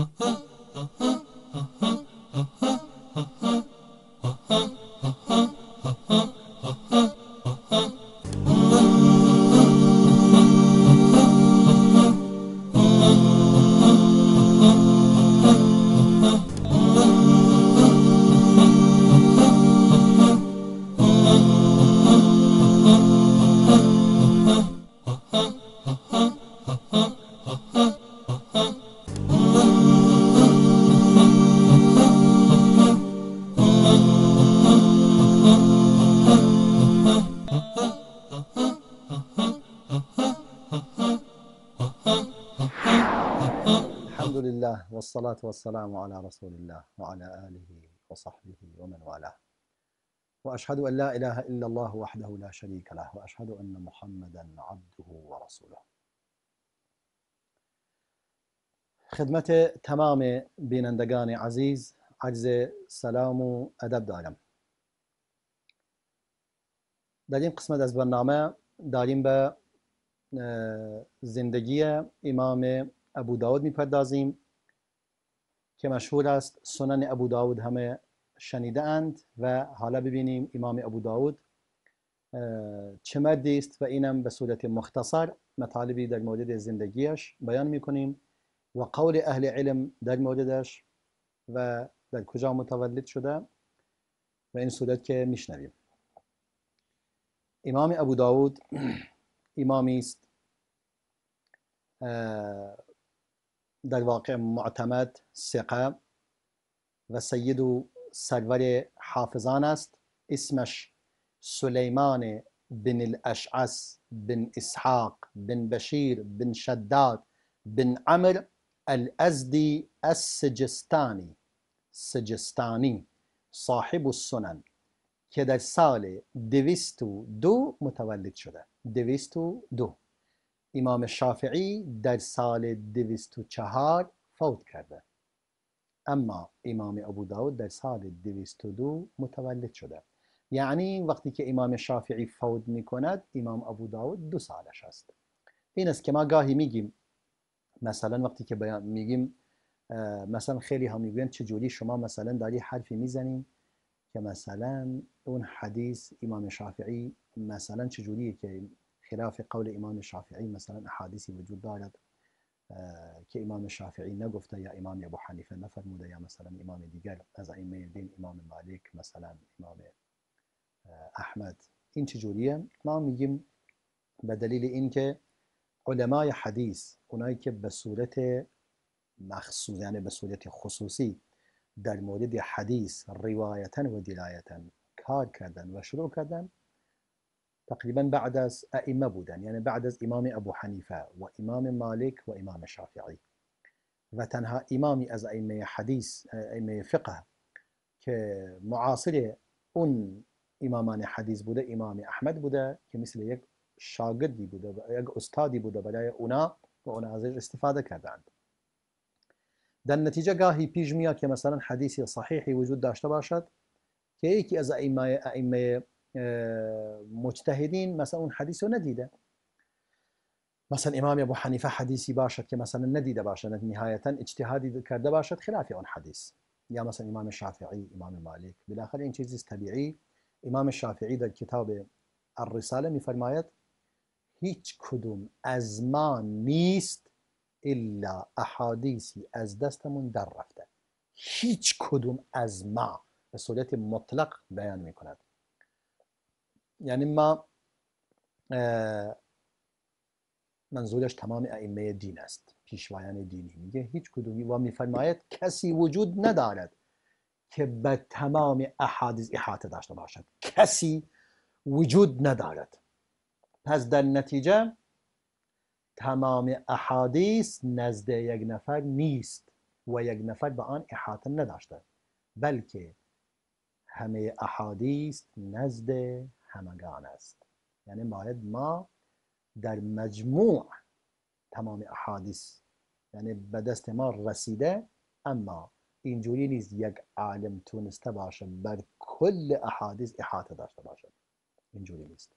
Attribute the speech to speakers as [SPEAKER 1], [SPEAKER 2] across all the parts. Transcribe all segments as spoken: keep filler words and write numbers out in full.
[SPEAKER 1] الحمد لله والصلاة والسلام على رسول الله وعلى آله وصحبه ومن والاه، وأشهد أن لا إله إلا الله وحده لا شريك له، وأشهد أن محمدا عبده ورسوله. خدمت تمام بینندگان عزیز عرض سلام و ادب دارم. در این قسمت از برنامه داریم به زندگی امام ابو داود میپردازیم که مشهور است. سنن ابو داود همه شنیده اند و حالا ببینیم امام ابو داود چه مردی است و اینم به صورت مختصر مطالبی در مورد زندگیش بیان میکنیم و قول اهل علم در موردش و در کجا متولد شده و این صورت که میشنویم. امام ابو داود امامی است در واقع معتمد، ثقه و سید و سرور حافظان است. اسمش سلیمان بن الاشعث بن اسحاق بن بشیر بن شداد بن عمر الازدی السجستانی سجستانی صاحب السنن که در سال دویست و دو متولد شده. دویست و دو. امام شافعی در سال دویست و چهار فوت کرده، اما امام ابو داود در سال دویست و دو متولد شده. یعنی وقتی که امام شافعی فوت می کند امام ابو داود دو سالش است. این است که ما گاهی میگیم، مثلا وقتی که بیان میگیم، مثلا خیلی هم میگوین چجوری شما مثلا داری حرفی میزنین که مثلا اون حدیث امام شافعی مثلا چجوریه که خلاف قول امام شافعی مثلا احادیثی وجود دارد که امام شافعی نگفته یا امام ابو حنیفه نفرموده یا مثلا امام دیگر از ائمه دین، امام مالک مثلا امام احمد. این چجوریه؟ ما میگیم به دلیل اینکه علمای حدیث، اونایی که به صورت مخصوص یعنی به صورت خصوصی در مورد حدیث روایتا و درایتا کار کردن و شروع کردن، تقریبا بعد از ائمه بودن، یعنی بعد از امام ابو حنیفه و امام مالک و امام شافعی. و تنها امامی از ائمه حدیث، ائمه فقه که معاصر اون امامان حدیث بوده امام احمد بوده که مثل یک شاگردی بوده و یک استادی بوده برای اونا و اونا ازش استفاده کردند. در نتیجه گاهی پیش میاد که مثلا حدیثی صحیحی وجود داشته باشد که یکی از ائمه ائمه مجتهدین مثلا اون حدیث رو ندیده. مثلا امام ابو حنیفه حدیثی باشد که مثلا ندیده باشد، نهایتا اجتهادی کرده باشد خلاف اون حدیث، یا مثلا امام شافعی، امام مالک. بالاخره این چیزی طبیعی. امام شافعی در کتاب الرساله میفرماید هیچ کدوم از ما نیست الا احادیثی از دستمون در رفته. هیچ کدوم از ما به صورت مطلق بیان میکند. یعنی ما منظورش تمام ائمه دین است، پیشوایان دینی. میگه هیچ کدومی و میفرماید کسی وجود ندارد که به تمام احادیث احاطه داشته باشد. کسی وجود ندارد. پس در نتیجه تمام احادیث نزد یک نفر نیست و یک نفر به آن احاطه نداشته، بلکه همه احادیث نزد همگان است. یعنی باید ما در مجموع تمام احادیث یعنی به دست ما رسیده، اما اینجوری نیست یک عالم تونسته باشه بر کل احادیث احاطه داشته باشه. اینجوری نیست.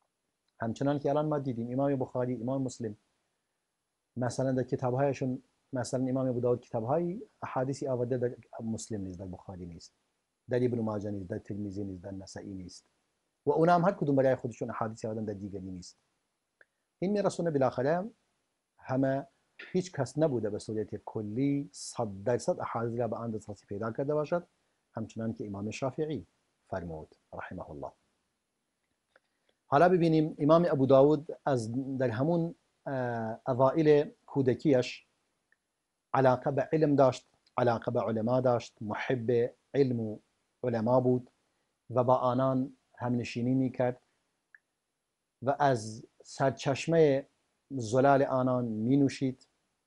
[SPEAKER 1] همچنان که الان ما دیدیم امام بخاری، امام مسلم مثلا در کتابهایشون مثلا امام ابو داود کتابهای احادیثی آورده در مسلم نیست، در بخاری نیست، در ابن ماجه نیست، در ترمذی نیست، در نسائی نیست و اونا هم هر کدوم برای خودشون احادیثی آوردن در دیگری نیست. این میرسونه بالاخره همه هیچ کس نبوده به صورت کلی صد درصد احادیث را به آن دسترسی پیدا کرده باشد، همچنان که امام شافعی فرمود رحمه الله. حالا ببینیم امام ابو داود از در همون اوائل کودکیش علاقه به علم داشت، علاقه به علما داشت، محب علم و علما بود و با آنان همنشینی میکرد و از سرچشمه زلال آنان می نوشید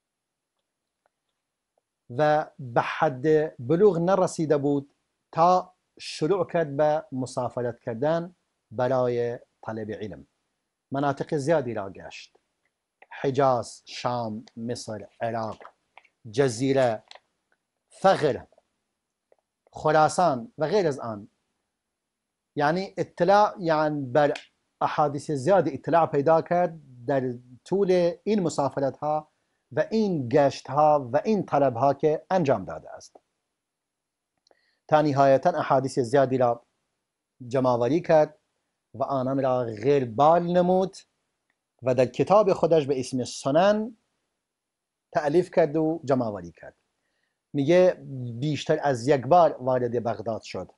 [SPEAKER 1] و به حد بلوغ نرسیده بود تا شروع کرد به مسافرت کردن برای طلب علم. مناطق زیادی را گشت: حجاز، شام، مصر، عراق، جزیره، فغر، خراسان و غیر از آن. یعنی اطلاع یعنی بر احادیث زیادی اطلاع پیدا کرد در طول این مسافرت ها و این گشت ها و این طلب ها که انجام داده است. تا نهایتا احادیث زیادی را جمع‌آوری کرد و آنان را غیر بال نمود و در کتاب خودش به اسم سنن تألیف کرد و جمع‌آوری کرد. میگه بیشتر از یک بار وارد بغداد شد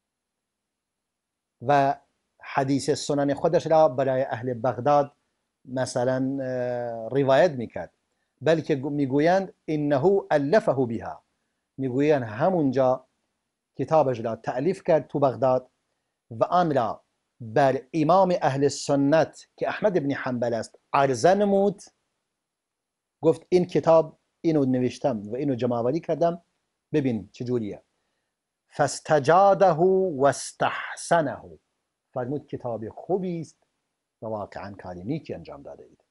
[SPEAKER 1] و حدیث سنن خودش را برای اهل بغداد مثلا روایت میکرد، بلکه میگویند انه الفه بها، میگویند همونجا کتابش را تألیف کرد تو بغداد و آن را بر امام اهل سنت که احمد ابن حنبل است عرضه نمود. گفت این کتاب اینو نوشتم و اینو جمع‌آوری کردم، ببین چجوریه. فاستجاده و استحسنه، فرمود کتاب خوبی است و واقعا کار نیکی انجام داده اید.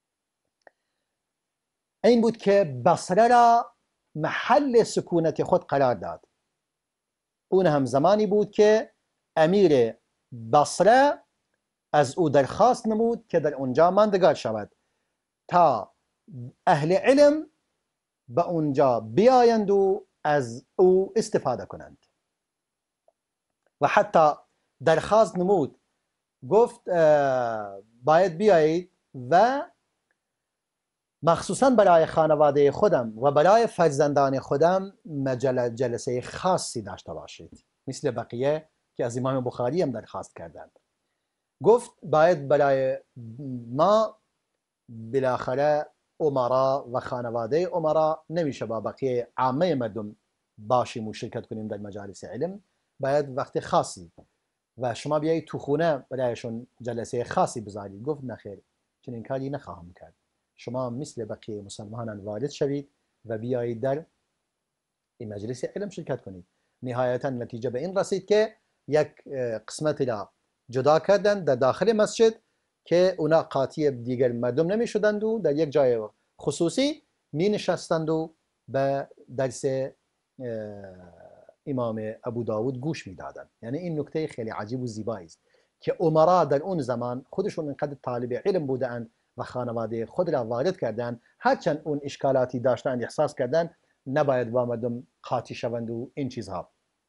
[SPEAKER 1] این بود که بصره را محل سکونت خود قرار داد. اون هم زمانی بود که امیر بصره از او درخواست نمود که در اونجا ماندگار شود تا اهل علم به اونجا بیایند و از او استفاده کنند و حتی درخواست نمود، گفت باید بیایید و مخصوصا برای خانواده خودم و برای فرزندان خودم جلسه خاصی داشته باشید، مثل بقیه که از امام بخاری هم درخواست کردند. گفت باید برای ما بالاخره امرا و خانواده امرا نمیشه با بقیه عامه مردم باشیم و شرکت کنیم در مجالس علم، باید وقت خاصی و شما بیایید تو خونه برایشون جلسه خاصی بذارید. گفت نخیر، چنین کاری نخواهم کرد، شما مثل بقیه مسلمانان وارد شوید و بیایید در این مجلس علم شرکت کنید. نهایتا نتیجه به این رسید که یک قسمتی را جدا کردند در داخل مسجد که اونا قاطی دیگر مردم نمی شدند و در یک جای خصوصی می نشستند و به درس امام ابو داود گوش می دادند. یعنی این نکته خیلی عجیب و زیبایی است که امرا در اون زمان خودشون اینقدر طالب علم بودند و خانواده خود را وارد کردند، هرچند اون اشکالاتی داشتند احساس کردند نباید با مردم قاطی شوند و این چیزها.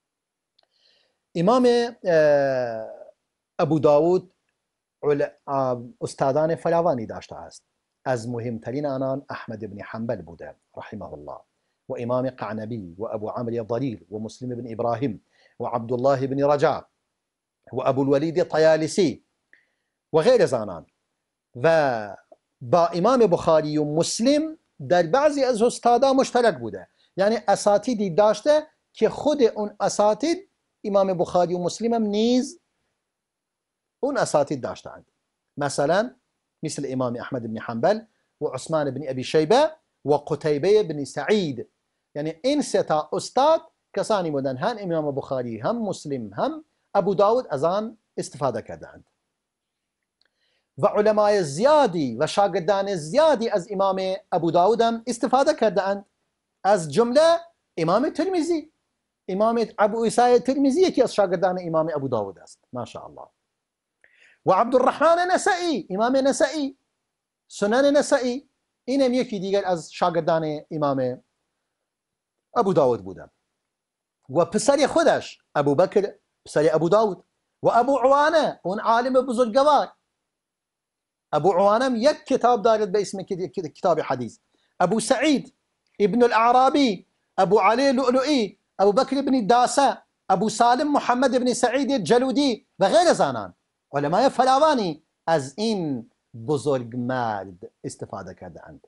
[SPEAKER 1] امام ابو داود استادان فراوانی داشته است. از مهمترین آنان احمد بن حنبل بوده رحمه الله و امام قعنبی و ابو عمرو ضریر و مسلم بن ابراهیم و عبدالله بن رجاء و ابو الولید طیالسی و غیر از آنان. و با امام بخاری و مسلم در بعضی از استادا مشترک بوده، یعنی اساتیدی داشته که خود اون اساتید امام بخاری و مسلم هم نیز اون اساتید داشتند، مثلا مثل امام احمد بن حنبل و عثمان بن ابی شیبه و قتیبه بن سعید. یعنی این سه تا استاد کسانی بودند هم امام بخاری هم مسلم هم ابو داود از آن استفاده کردند و علمای زیادی و شاگردان زیادی از امام ابو داود هم استفاده کردند، از جمله امام ترمذی. امام ابو عیسی ترمذی یکی از شاگردان امام ابو داود است، ماشاءالله. و عبدالرحمن نسائی، امام نسائی، سنن نسائی اینم یکی دیگر از شاگردان امام ابو داود بودن و پسر خودش ابو بکر پسر ابو داود و ابو عوانه اون عالم بزرگوار. ابو عوانه یک کتاب دارد به اسم کتاب حدیث. ابو سعید ابن الاعرابی، ابو علی لؤلؤی، ابو بکر بن داسه، ابو سالم محمد بن سعید جلودی و غیر زانان علمای فراوانی از این بزرگ مرد استفاده کرده اند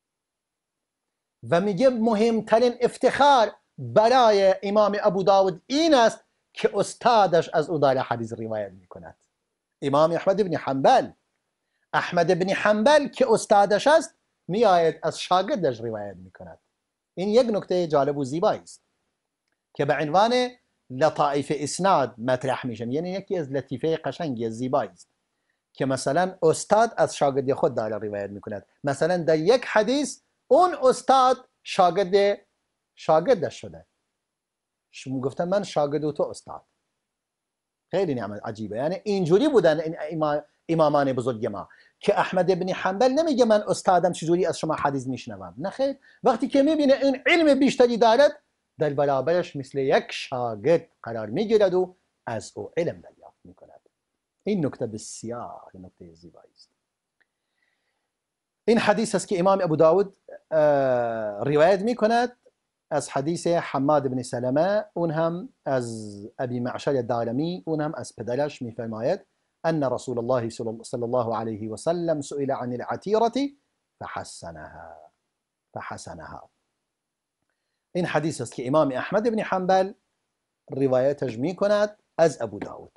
[SPEAKER 1] و میگه مهمترین افتخار برای امام ابو داود این است که استادش از او داره حدیث روایت میکند. امام احمد بن حنبل احمد بن حنبل که استادش است میآید از شاگردش روایت میکند. این یک نکته جالب و زیبایی است که به عنوان لطائف اسناد مطرح میشن. یعنی یکی از لطیفه قشنگی زیبایی است که مثلا استاد از شاگرد خود داره روایت میکند. مثلا در یک حدیث اون استاد شاگرد شاگردش شده، شما گفتن من شاگرد و تو استاد. خیلی نعمت عجیبه. یعنی اینجوری بودن این امامان بزرگ ما که احمد بن حنبل نمیگه من استادم چجوری از شما حدیث میشنوم، نه خیر، وقتی که میبینه این علم بیشتری دارد در برابرش مثل یک شاگرد قرار میگیرد و از او علم دریافت میکند. این نکته بسیار نکته زیبایی است. این حدیث است که امام ابو داود روایت میکند از حدیث حماد بن سلمه، اون هم از ابی معشر دارمی، اون هم از پدرش میفرماید ان رسول الله صلی الله علیه و سلم سئل عن العتیرة فحسنها فحسنها. این حدیث است که امام احمد بن حنبل روایتش میکند از ابو داود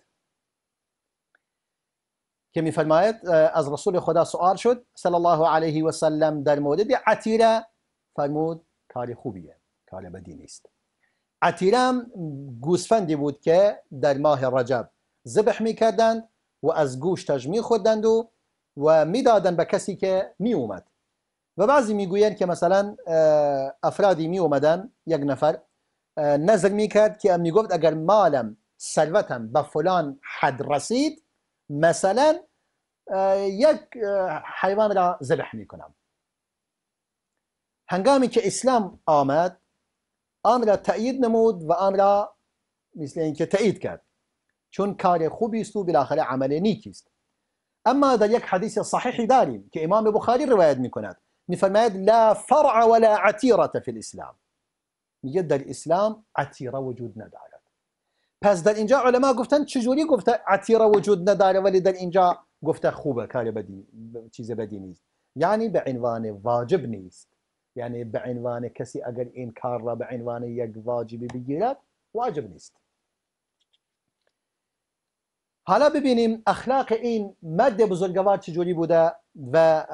[SPEAKER 1] که میفرماید از رسول خدا سؤال شد صلی الله علیه و سلم در مورد عتیره، فرمود کار خوبیه، کار بدی نیست. عتیره هم گوسفندی بود که در ماه رجب ذبح میکردند و از گوشتش میخوردند و و میدادند به کسی که میومد. و بعضی میگویند که مثلا افرادی میومدن، یک نفر نظر میکرد که میگفت اگر مالم ثروتم به فلان حد رسید مثلا یک حیوان را ذبح میکنم. هنگامی که اسلام آمد آن را تأیید نمود و آن را مثل اینکه تأیید کرد، چون کار خوبی است و بالاخره عمل نیکی است. اما در یک حدیث صحیحی داریم که امام بخاری روایت میکند، میفرماید لا فرع ولا عتیرة فی الاسلام، میگه در اسلام عتیره وجود ندارد. پس در اینجا علما گفتن چجوری گفته عتیره وجود نداره ولی در اینجا گفته خوبه، کار بدی چیز بدی نیست؟ یعنی به عنوان واجب نیست، یعنی به عنوان کسی اگر این کار را به عنوان یک واجبی بگیرد واجب نیست. حالا ببینیم اخلاق این مرد بزرگوار چجوری بوده و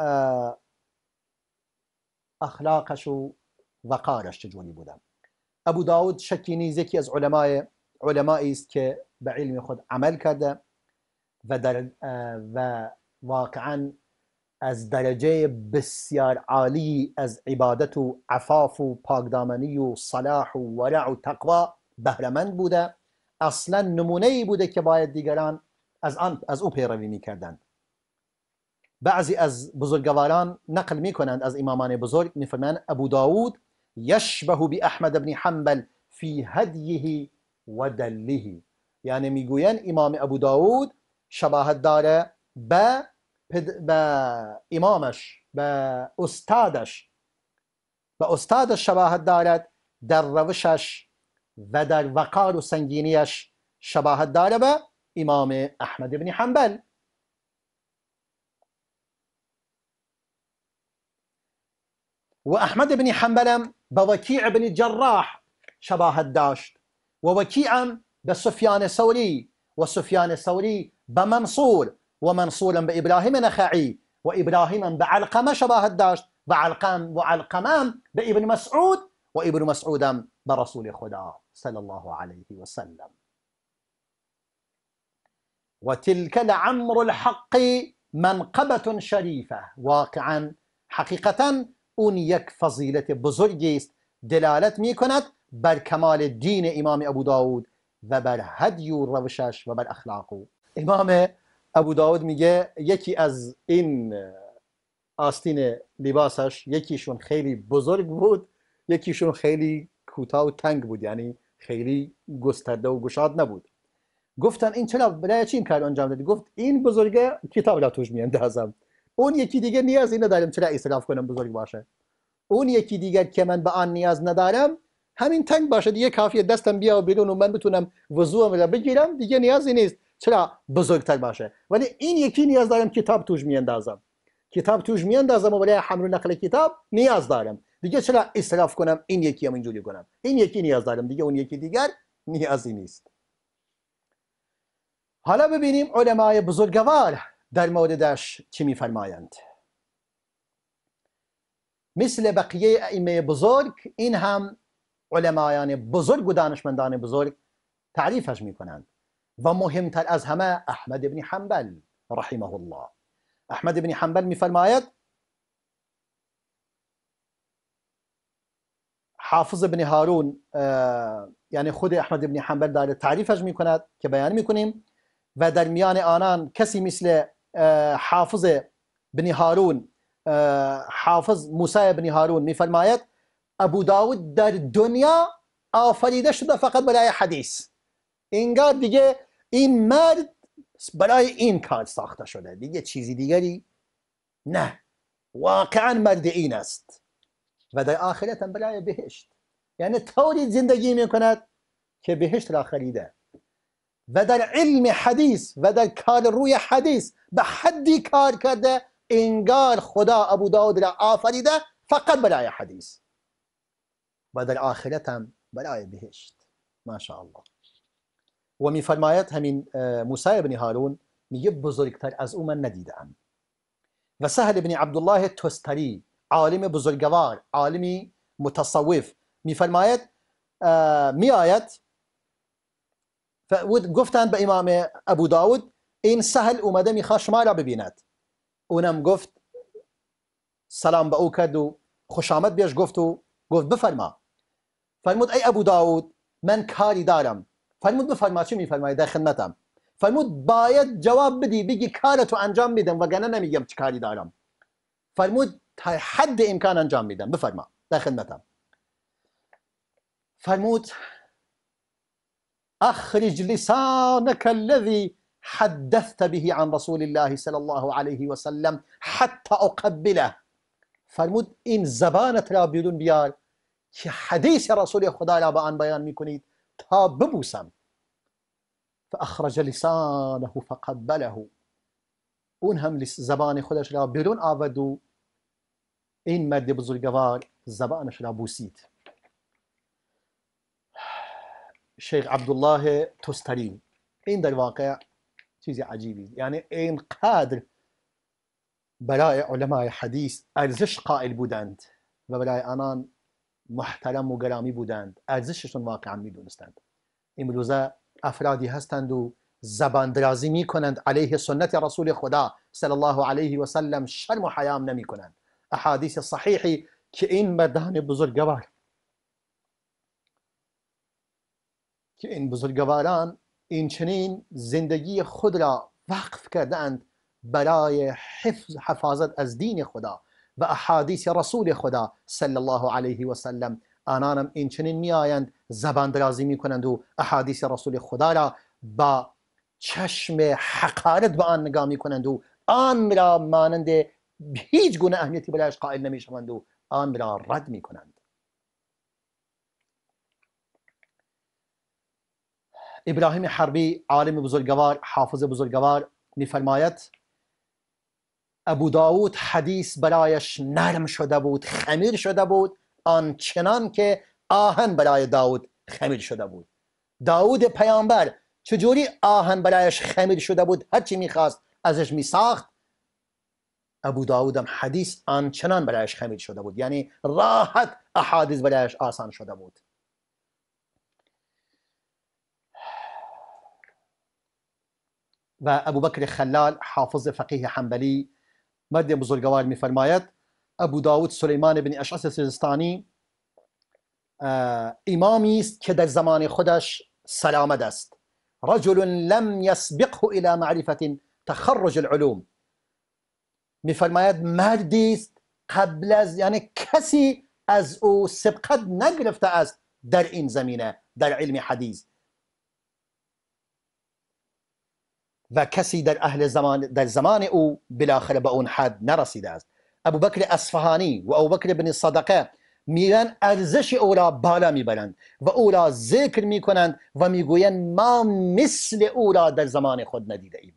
[SPEAKER 1] اخلاقش و وقارش چجوری بوده. ابو داود شکی نیست یکی از علمای علمایی است که به علم خود عمل کرده و در و واقعا از درجه بسیار عالی از عبادت و عفاف و پاکدامنی و صلاح و ورع و تقوا بهره‌مند بوده. اصلا نمونه‌ای بوده که باید دیگران از آن از او پیروی می‌کردند. بعضی از بزرگواران نقل می‌کنند از امامان بزرگ، می‌فرمایند ابو داود یشبه باحمد بن حنبل فی هدیه و دله، یعنی میگویند امام ابو داود شباهت داره به به امامش، به استادش، به استادش شباهت دارد در روشش و در وقار و سنگینیش شباهت داره به امام احمد بن حنبل. و احمد بن حنبل به وکیع بن جراح شباهت داشت و وکیع به سفیان ثوری و سفیان ثوری به منصور و منصور به ابراهیم نخعی و ابراهیم به علقمه شباهت داشت و علقم و علقمه به ابن مسعود و ابن مسعود به رسول خدا صلی الله علیه و سلم. و تلك لعمر الحق منقبة شریفه، واقعا حقیقتا اون یک فضیلت بزرگی است، دلالت می کند بر کمال دین امام ابو داود و بر هدی و روشش و بر اخلاق. امام ابو داود میگه یکی از این آستین لباسش یکیشون خیلی بزرگ بود، یکیشون خیلی کوتاه و تنگ بود، یعنی خیلی گسترده و گشاد نبود. گفتن این چرا برای چی این کار انجام دادی؟ گفت این بزرگه کتاب را توش میاندازم، اون یکی دیگه نیازی ندارم چرا اسراف کنم بزرگ باشه، اون یکی دیگر که من به آن نیاز ندارم همین تنگ باشه دیگه کافیه، دستم بیا بیرون و من بتونم وضوءم را بگیرم، دیگه نیازی نیست چرا بزرگتر باشه. ولی این یکی نیاز دارم کتاب توش میاندازم، کتاب توش میاندازم و برای حمل و نقل کتاب نیاز دارم، دیگه چرا اسراف کنم این یکی هم اینجوری کنم، این یکی نیاز دارم دیگه اون یکی دیگر نیازی نیست. حالا ببینیم علمای بزرگوار در موردش چی میفرمایند. مثل بقیه ائمه بزرگ این هم علمایان بزرگ و دانشمندان بزرگ تعریفش میکنند و مهمتر از همه احمد بن حنبل رحمه الله. احمد بن حنبل میفرماید حافظ بن هارون، یعنی خود احمد بن حنبل داره تعریفش میکند که بیان میکنیم، و در میان آنان کسی مثل حافظ بن هارون، حافظ موسی بن هارون میفرماید ابو داود در دنیا آفریده شده فقط برای حدیث، انگار دیگه این مرد برای این کار ساخته شده، دیگه چیزی دیگری نه، واقعا مرد این است و در آخرت هم برای بهشت، یعنی طوری زندگی میکند که بهشت را خریده و در علم حدیث و در کار روی حدیث به حدی کار کرده انگار خدا ابو داود را آفریده فقط برای حدیث و در آخرت هم برای بهشت. ماشاءالله. و میفرماید همین موسی بن هارون میگه بزرگتر از او من ندیدم. و سهل بن عبدالله تستری عالم بزرگوار، عالمی متصوف، میفرماید میآید گفتند به امام ابو داود این سهل اومده میخواد شما را ببیند، اونم گفت سلام به او کرد و خوش آمد بیش گفت و گفت بفرما. فرمود ای ابو داود من کاری دارم. فرمود بفرما. چی میفرماید؟ در خدمتم. فرمود باید جواب بدی بگی کارتو انجام میدم وگرنه نمیگم چه کاری دارم. فرمود تا حد امکان انجام میدم، بفرما، در خدمتم. فرمود اخرج لسانك الذي حدثت به عن رسول الله صلی الله علیه و سلم حتی اقبله. فرمود این زبانت را بیرون بیار که حدیث رسول خدا را به آن بیان میکنید تا ببوسم. فاخرج لسانه فقبله، اون هم زبان خودش را بیرون آورد و این مرد بزرگوار زبانش را بوسید. شیخ عبدالله تستری، این در واقع چیز عجیبی، یعنی اینقدر برای علمای حدیث ارزش قائل بودند و برای آنان محترم و گرامی بودند، ارزششون واقعا میدونستند. امروزه افرادی هستند و زبان درازی میکنند علیه سنت رسول خدا صلی الله علیه و سلم، شرم و حیام نمی کنند. احادیث صحیحی که این مردان بزرگوار که این بزرگواران این چنین زندگی خود را وقف کردند برای حفظ حفاظت از دین خدا و احادیث رسول خدا صلی الله علیه و سلم، آنانم این چنین می آیند زبان درازی می کنند و احادیث رسول خدا را با چشم حقارت به آن نگاه می کنند و آن را مانند هیچ گونه اهمیتی برایش قائل نمی شوند و آن را رد می کنند. ابراهیم حربی عالم بزرگوار، حافظ بزرگوار، میفرماید ابو داود حدیث برایش نرم شده بود، خمیر شده بود، آنچنان که آهن برای داود خمیر شده بود. داود پیامبر چجوری آهن برایش خمیر شده بود، هرچی میخواست ازش میساخت، ابو داود هم حدیث آنچنان برایش خمیر شده بود، یعنی راحت احادیث برایش آسان شده بود. و ابو بکر خلال حافظ فقیه حنبلی مرد بزرگوار میفرماید ابو داود سلیمان بن اشعث سیستانی امامی است که در زمان خودش سلامت است. رجل لم يسبقه الى معرفة تخرج العلوم، میفرماید مردی است قبل از، یعنی کسی از او سبقت نگرفته است در این زمینه، در علم حدیث، و کسی در اهل زمان در زمان او بالاخره به اون حد نرسیده است. ابوبکر اصفهانی و ابوبکر بن صدقه میرن ارزش او را بالا میبرند و او را ذکر میکنند و میگویند ما مثل او را در زمان خود ندیده ایم.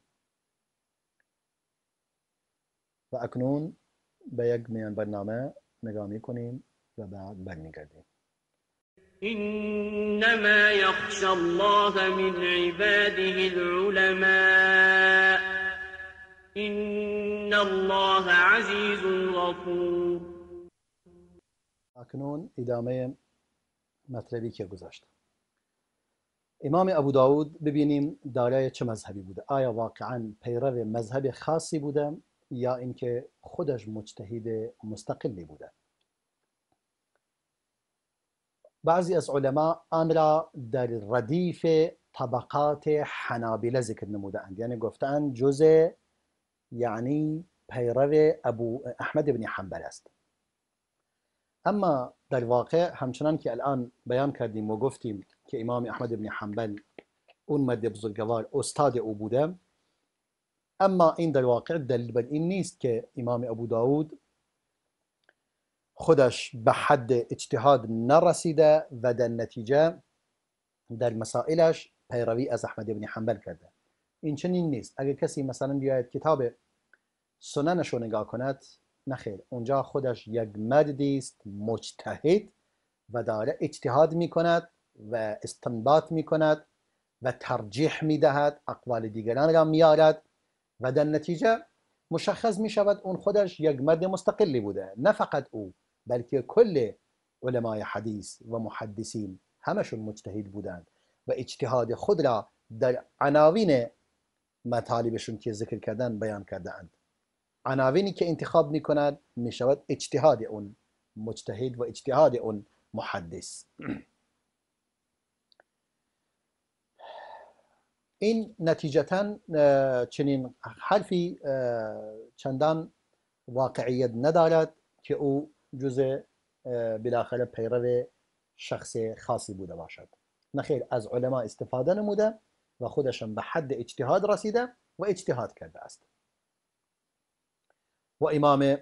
[SPEAKER 1] و اکنون به یک میان برنامه نگاه میکنیم و بعد برمیگردیم.
[SPEAKER 2] إنما يخشى الله من عباده العلماء إن الله عزيز غفور.
[SPEAKER 1] اکنون ادامه مطلبی که گذاشت. امام ابو داود ببینیم دارای چه مذهبی بوده. آیا واقعا پیرو مذهب خاصی بوده یا اینکه خودش مجتهد مستقلی بوده؟ بعضی از علما آن را در ردیف طبقات حنابله ذکر نمودند، یعنی گفتند جزء یعنی پیرو ابو احمد بن حنبل است. اما در واقع همچنان که الان بیان کردیم و گفتیم که امام احمد بن حنبل اون مرد بزرگوار استاد او بوده، اما این در واقع دلیل بر این نیست که امام ابو داود خودش به حد اجتهاد نرسیده و در نتیجه در مسائلش پیروی از احمد بن حنبل کرده. این چنین نیست. اگر کسی مثلا بیاید کتاب سننش رو نگاه کند، نخیر، اونجا خودش یک مردی است مجتهد و داره اجتهاد میکند و استنباط میکند و ترجیح میدهد، اقوال دیگران را میارد و در نتیجه مشخص میشود اون خودش یک مرد مستقلی بوده. نه فقط او، بلکه کل علمای حدیث و محدثین همشون مجتهد بودند و اجتهاد خود را در عناوین مطالبشون که ذکر کردن بیان کردند. عناوینی که انتخاب میکنند میشود اجتهاد اون مجتهد و اجتهاد اون محدث. این نتیجتا چنین حرفی چندان واقعیت ندارد که او جزء بالاخره پیرو شخص خاصی بوده باشد. نخیر، از علما استفاده نموده و خودشان به حد اجتهاد رسیده و اجتهاد کرده است. و امام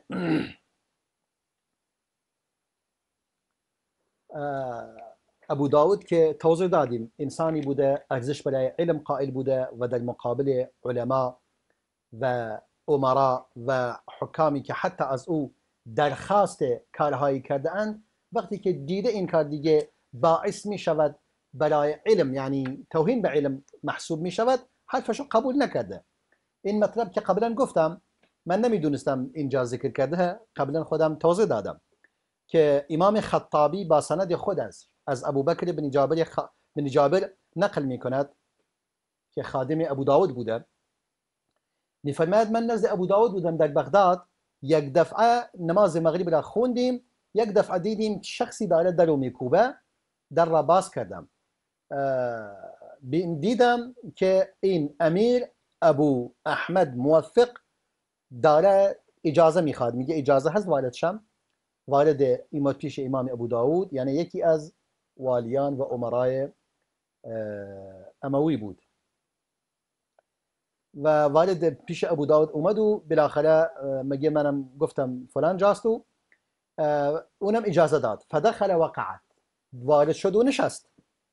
[SPEAKER 1] ابو داود که توضیح دادیم انسانی بوده ارزش برای علم قائل بوده و در مقابل علما و امرا و حکامی که حتی از او درخواست کارهایی کرده اند، وقتی که دیده این کار دیگه باعث می شود برای علم، یعنی توهین به علم محسوب می شود، حرفشو قبول نکرده. این مطلب که قبلا گفتم، من نمیدونستم اینجا ذکر کرده، قبلا خودم توضیح دادم که امام خطابی با سند خود از از ابوبکر بن جابر خ... بن جابر نقل می کند که خادم ابو داود بوده. میفرماید من نزد ابو داود بودم در بغداد، یک دفعه نماز مغرب را خوندیم، یک دفعه دیدیم شخصی داره در رو میکوبه، در را باز کردم، دیدم که این امیر ابو احمد موفق داره اجازه میخواد، میگه اجازه هست وارد شم. وارد ایماد پیش امام ابو داود، یعنی یکی از والیان و امرای اموی بود، و وارد پیش ابو داود اومد و بالاخره مگه منم گفتم فلان جاستو، اونم اجازه داد. فدخل وقعت، وارد شد و نشست.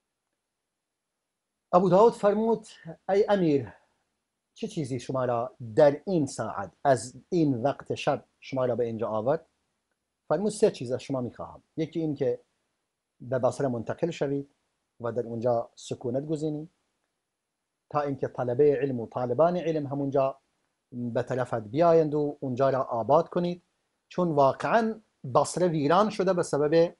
[SPEAKER 1] ابو داود فرمود ای امیر، چه چیزی شما را در این ساعت از این وقت شب شما را به اینجا آورد؟ فرمود سه چیز از شما میخواهم. یکی این که به بصره منتقل شوید و در اونجا سکونت گزینید تا اینکه طلبه علم و طالبان علم همونجا به طرفت بیایند و اونجا را آباد کنید، چون واقعا بصره ویران شده به سبب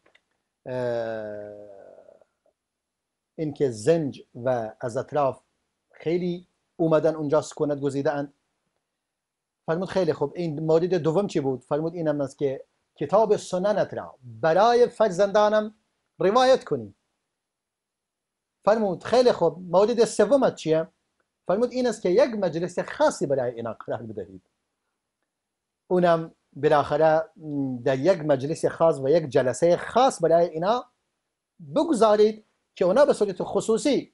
[SPEAKER 1] اینکه زنج و از اطراف خیلی اومدن اونجا سکونت گزیده اند. فرمود خیلی خوب، این مورد دوم چی بود؟ فرمود اینم است که کتاب سننت را برای فرزندانم روایت کنی. فرمود خیلی خوب، مورد سومت چیه؟ فرمود این است که یک مجلس خاصی برای اینا قرار بدهید. اونم بالاخره در یک مجلس خاص و یک جلسه خاص برای اینا بگذارید که اونا به صورت خصوصی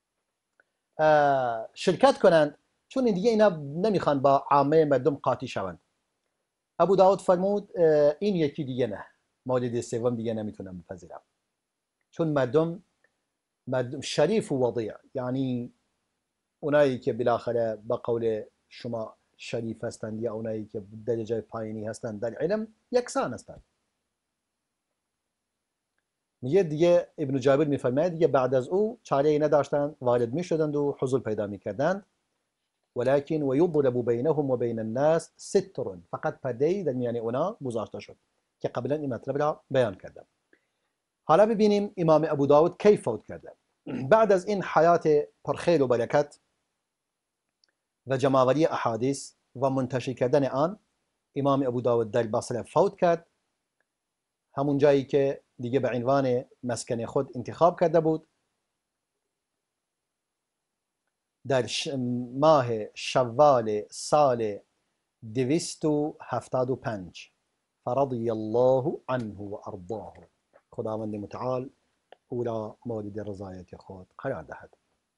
[SPEAKER 1] شرکت کنند، چون دیگه اینا نمیخوان با عامه مردم قاطی شوند. ابو داود فرمود این یکی دیگه نه، مورد سوم دیگه نمیتونم بپذیرم، چون مردم مردم شریف و وضیع، یعنی اونایی که بالاخره با قول شما شریف هستند یا اونایی که درجه پایینی هستند در علم یکسان هستند. میگه دیگه ابن جابر میفرماید دیگه بعد از او چاره ای نداشتند، وارد میشدند و حصول پیدا میکردند. ولكن ويضرب بينهم وبين الناس ستر، فقط پرده‌ای در میان اونا گذاشته شد که قبلا این مطلب را بیان کردم. حالا ببینیم امام ابو داود کی فوت کرده. بعد از این حیات پرخیر و برکت و جمعآوری احادیث و منتشر کردن آن، امام ابو داود در بصره فوت کرد، همون جایی که دیگه به عنوان مسکن خود انتخاب کرده بود. در ماه شوال سال دویست و هفتاد و پنج، فرضی الله عنه و ارضاه، خداوند متعال او را مورد رضایت خود قرار دهد.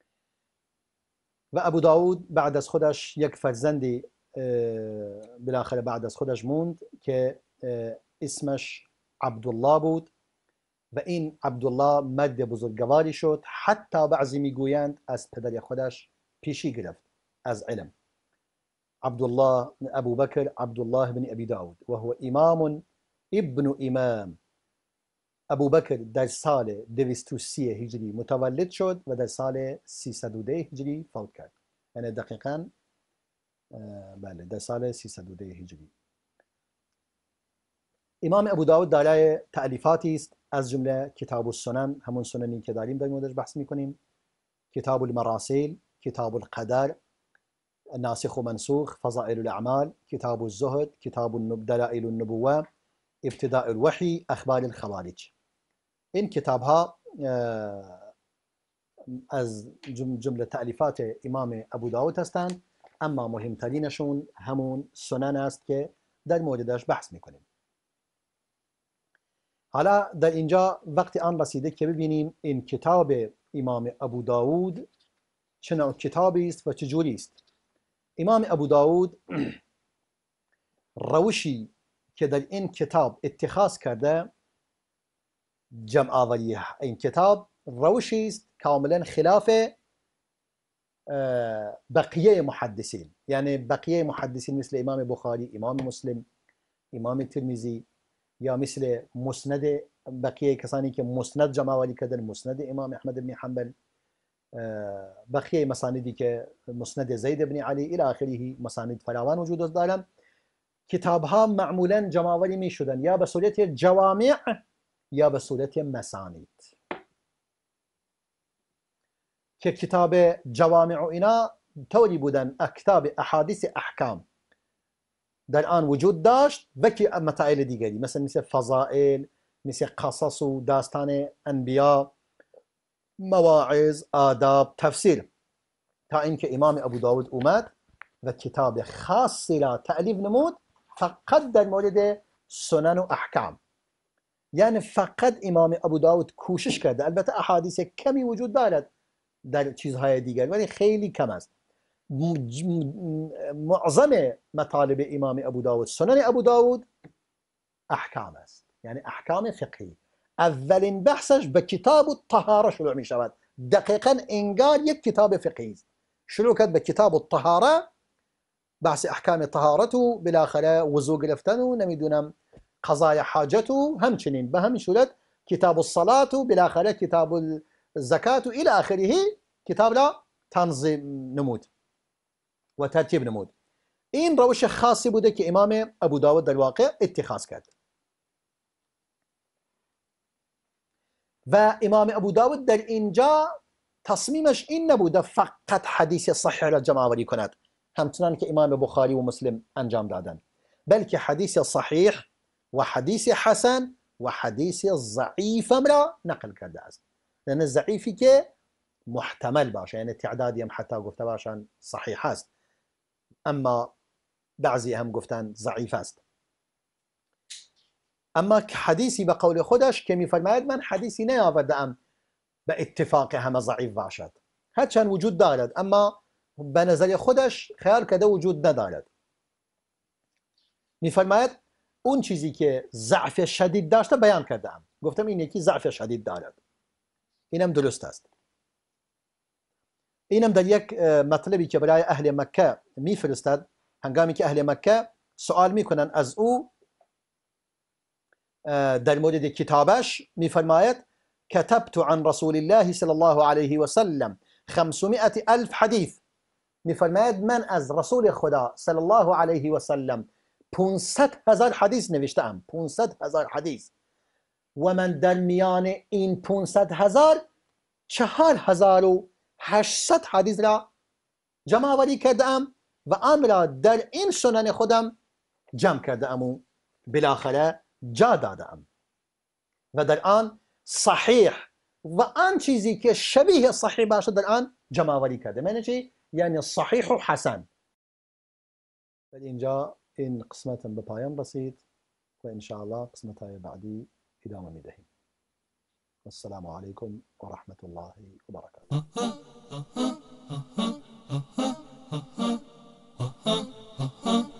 [SPEAKER 1] و ابو داود بعد از خودش یک فرزندی بالاخره بعد از خودش موند که اسمش عبدالله بود و این عبدالله مرد بزرگواری شد، حتی بعضی میگویند از پدر خودش پیشی گرفت از علم. عبدالله ابو بکر عبدالله بن ابی داود و هو امام ابن امام. ابو بکر در سال دویست و سی هجری متولد شد و در سال سیصد و ده هجری فوت کرد، یعنی دقیقاً بله در سال سیصد و ده هجری. امام ابو داود دارای تألیفاتی است، از جمله کتاب السنن، همون سننی که داریم در موردش بحث میکنیم، کتاب المراسیل، کتاب القدر، ناسخ و منسوخ، فضائل الاعمال، کتاب الزهد، کتاب دلائل النبوه، ابتداء الوحی، اخبار الخوارج. این کتاب ها از جمله تألیفات امام ابو داود هستند، اما مهمترینشون همون سنن است که در موردش بحث میکنیم. حالا در اینجا وقتی آن رسیده که ببینیم این کتاب امام ابو داود چه نوع کتابی است و چجوری است. امام ابو داود روشی که در این کتاب اتخاذ کرده، جمع آوری این کتاب روشی است کاملا خلاف بقیه محدثین، یعنی بقیه محدثین مثل امام بخاری، امام مسلم، امام ترمذی، یا مثل مسند بقیه کسانی که مسند جمع آوری کردن، مسند امام احمد بن حنبل، بقیه مساندی که مسند زید بن علی الی آخره، مساند فراوان وجود دارند. کتاب ها معمولا جمع آوری می شدن یا به صورت جوامع یا به صورت مسانید، که کتاب جوامع و اینا طوری بودن کتاب احادیث احکام در آن وجود داشت و که مسائل دیگری مثل مثل فضائل، مثل قصص و داستان انبیا، مواعظ، آداب، تفسیر، تا اینکه امام ابو داود اومد و کتاب خاصی را تألیف نمود فقط در مورد سنن و احکام. یعنی فقط امام ابو داود کوشش کرده، البته احادیث کمی وجود دارد در چیزهای دیگر ولی خیلی کم است. معظم مطالب امام ابو داود، سنن ابو داود احکام است، یعنی احکام فقهی. اولین بحثش به کتاب الطهاره شروع می شود، دقیقاً انگار یک کتاب فقهی است. شروع کرد به کتاب الطهاره، بحث احکام طهارت و بالاخره وضو گرفتن و نمیدونم قضای حاجت و همچنین به همین صورت کتاب الصلاه و بالاخره کتاب الزکات و الی آخره کتاب را تنظیم نمود و ترتیب نمود. این روش خاصی بوده که امام ابو داود در واقع اتخاذ کرد. و امام ابو داود در اینجا تصمیمش این نبوده فقط حدیث صحیح را جمع آوری کند همچنان که امام بخاری و مسلم انجام دادن، بلکه حدیث صحیح و حدیث حسن و حدیث ضعیف را نقل کرده است. یعنی ضعیفی که محتمل باشه، یعنی تعدادی هم حتی گفته باشن صحیح است، اما بعضی هم گفتن ضعیف است. اما حدیثی به قول خودش که میفرماید من حدیثی نیاورده‌ام به اتفاق همه ضعیف باشد، هرچند وجود دارد اما به نظر خودش خیال کرده وجود ندارد. میفرماید اون چیزی که ضعف شدید داشته بیان کردم، گفتم این یکی ضعف شدید دارد، اینم درست است. اینم در یک مطلبی که برای اهل مکه میفرستد، هنگامی که اهل مکه سوال میکنن از او در مورد کتابش، میفرماید كتبت عن رسول الله صلی الله علیه و سلم خمسمائة الف حدیث. میفرماید من از رسول خدا صلی الله علیه و سلم پانصد هزار حدیث نوشتم، پانصد هزار حدیث، و من در میان این پانصد هزار چهار هزار و هشتصد حدیث را جمع آوری کردم و آن را در این سنن خودم جمع کردم و بالاخره جا دادم و در آن صحیح و آن چیزی که شبیه صحیح باشه در آن جمع آوری کردم. یعنی چی؟ یعنی صحیح و حسن. در اینجا این قسمت به پایان رسید و ان شاء الله قسمت های بعدی ادامه میدهیم. السلام علیکم و رحمت الله و برکاته.